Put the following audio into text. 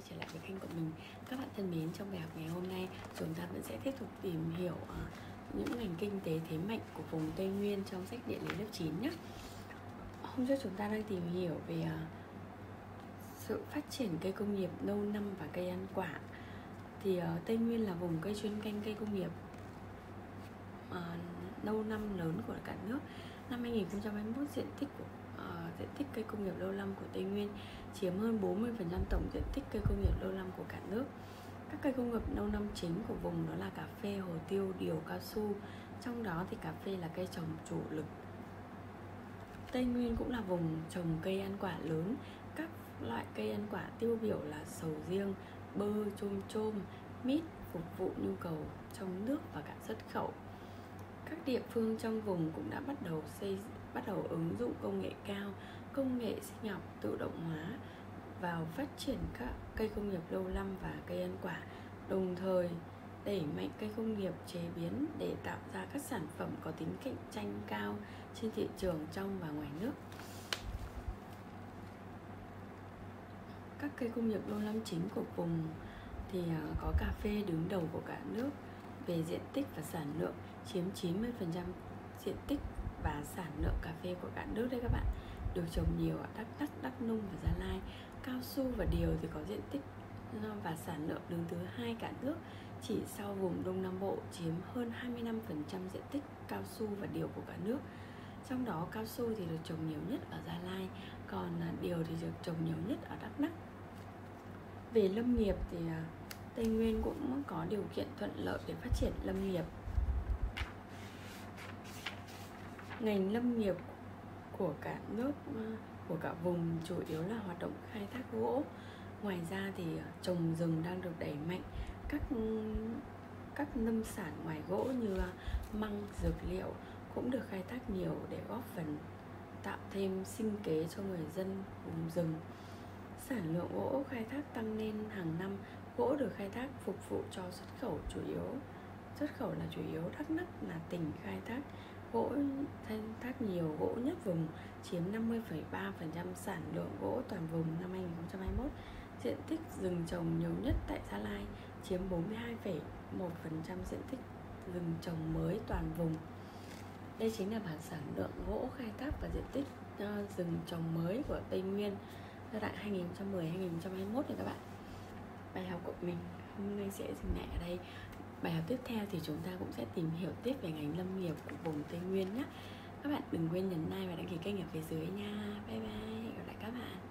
trở lại với kênh của mình. Các bạn thân mến, trong bài học ngày hôm nay chúng ta vẫn sẽ tiếp tục tìm hiểu những ngành kinh tế thế mạnh của vùng Tây Nguyên trong sách địa lý lớp 9 nhé. Hôm trước chúng ta đang tìm hiểu về sự phát triển cây công nghiệp lâu năm và cây ăn quả. Thì Tây Nguyên là vùng cây chuyên canh cây công nghiệp lâu năm lớn của cả nước. Năm 2021, diện tích cây công nghiệp lâu năm của Tây Nguyên chiếm hơn 40% tổng diện tích cây công nghiệp lâu năm của cả nước. Các cây công nghiệp lâu năm chính của vùng đó là cà phê, hồ tiêu, điều, cao su. Trong đó thì cà phê là cây trồng chủ lực. Tây Nguyên cũng là vùng trồng cây ăn quả lớn. Các loại cây ăn quả tiêu biểu là sầu riêng, bơ, chôm chôm, mít phục vụ nhu cầu trong nước và cả xuất khẩu. Các địa phương trong vùng cũng đã bắt đầu ứng dụng công nghệ cao, công nghệ sinh học tự động hóa vào phát triển các cây công nghiệp lâu năm và cây ăn quả, đồng thời đẩy mạnh cây công nghiệp chế biến để tạo ra các sản phẩm có tính cạnh tranh cao trên thị trường trong và ngoài nước. Các cây công nghiệp lâu năm chính của vùng thì có cà phê đứng đầu của cả nước về diện tích và sản lượng, chiếm 90% diện tích và sản lượng cà phê của cả nước đấy các bạn. Được trồng nhiều ở Đắk Lắk, Đắk Nông và Gia Lai. Cao su và điều thì có diện tích và sản lượng đứng thứ 2 cả nước, chỉ sau vùng Đông Nam Bộ, chiếm hơn 25% diện tích cao su và điều của cả nước. Trong đó cao su thì được trồng nhiều nhất ở Gia Lai, còn điều thì được trồng nhiều nhất ở Đắk Lắk. Về lâm nghiệp thì Tây Nguyên cũng có điều kiện thuận lợi để phát triển lâm nghiệp. Ngành lâm nghiệp của cả nước, của cả vùng chủ yếu là hoạt động khai thác gỗ. Ngoài ra thì trồng rừng đang được đẩy mạnh. Các nông sản ngoài gỗ như măng, dược liệu cũng được khai thác nhiều để góp phần tạo thêm sinh kế cho người dân vùng rừng. Sản lượng gỗ khai thác tăng lên hàng năm. Gỗ được khai thác phục vụ cho xuất khẩu là chủ yếu. Đắk Lắk là tỉnh khai thác nhiều gỗ nhất vùng, chiếm 50,3% sản lượng gỗ toàn vùng năm 2021. Diện tích rừng trồng nhiều nhất tại Gia Lai, chiếm 42,1% diện tích rừng trồng mới toàn vùng. Đây chính là bảng sản lượng gỗ khai thác và diện tích rừng trồng mới của Tây Nguyên giai đoạn 2010-2021 này các bạn. Bài học của mình hôm nay sẽ dừng lại ở đây. Bài học tiếp theo thì chúng ta cũng sẽ tìm hiểu tiếp về ngành lâm nghiệp của vùng Tây Nguyên nhé. Các bạn đừng quên nhấn like và đăng ký kênh ở phía dưới nha. Bye bye, hẹn gặp lại các bạn.